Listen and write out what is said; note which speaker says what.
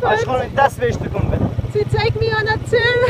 Speaker 1: Als gewoon een testwees te komen.
Speaker 2: Sie zeigt mir an der Zell.